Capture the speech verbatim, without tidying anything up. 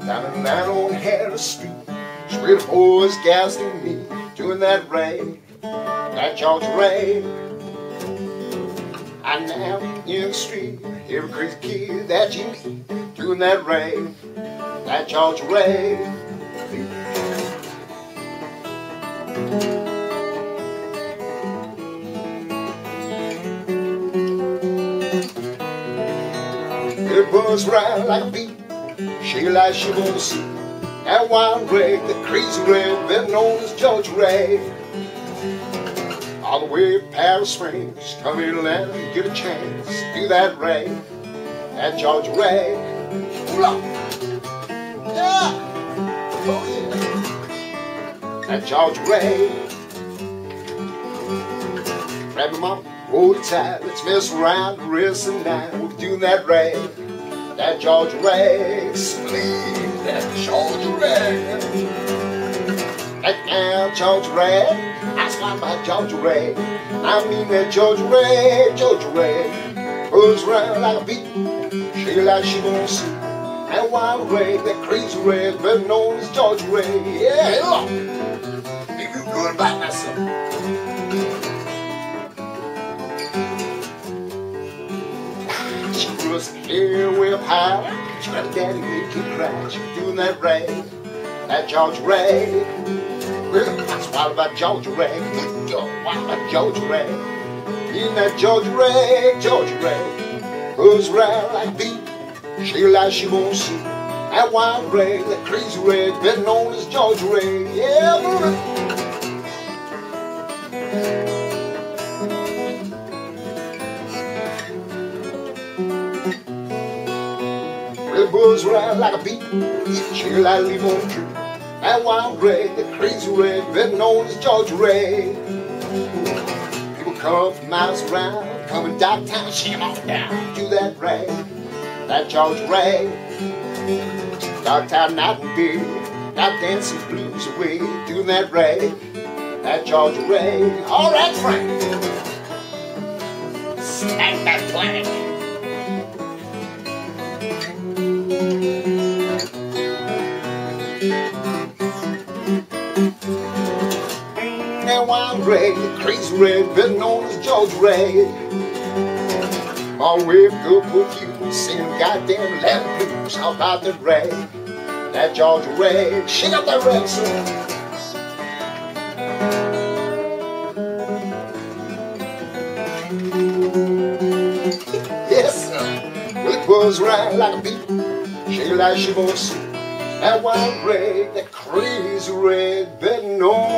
Down in that old Harris Street, street of boys gassing me, doing that rain, that Georgia rain. I'm now in the street, every crazy kid that you meet, doing that rain, that Georgia rain. It buzz round like a bee, shake like she won't see. That wild ray, the crazy ray, better known as Georgia Ray. All the way to Paris Springs, come in Atlanta and get a chance. Do that ray, that Georgia Ray. Yeah! Oh yeah! That Georgia Ray. Grab your mama, hold it tight, let's mess around the rest of the night. We'll be doing that ray, that Georgia Ray. Spleen, that Georgia Ray. That damn Georgia Ray. I smile about Georgia Ray. I mean that Georgia Ray, Georgia Ray. Buzz around like a bee, shake like she won't see. That wild Ray, that crazy Ray, better known as Georgia Ray. Yeah, look, make me feel good about myself. She grew us hair way up high. She got a daddy make you cry. She was doing that Ray, that Georgia Ray. Well, that's wild about Georgia Ray. Wild about Georgia Ray. In that Georgia Ray, Georgia Ray. Buzz around like a bee, shake like she won't see. That wild Ray, that crazy Ray, better known as Georgia Ray. Yeah, boy. It buzz around like a bee, shake like a leaf on a tree. That wild Ray, that crazy Ray, better known as Georgia Ray. People come from miles around, come in dark town, shake 'em on down. Do that Ray, that Georgia Ray. Dark town night and day, got dancing blues away. Do that Ray, that Georgia Ray. All right, Frank. Smack that plank. That wild Ray, the crazy Ray, better known as Georgia Ray. All the way from Gulfport, you singing goddamn Latin blues. How about that Ray, that Georgia Ray? Shake up that Ray, son. Yes, sir. Well, it buzz around like a bee, shake like she won't see. That wild Ray, that crazy Ray, better known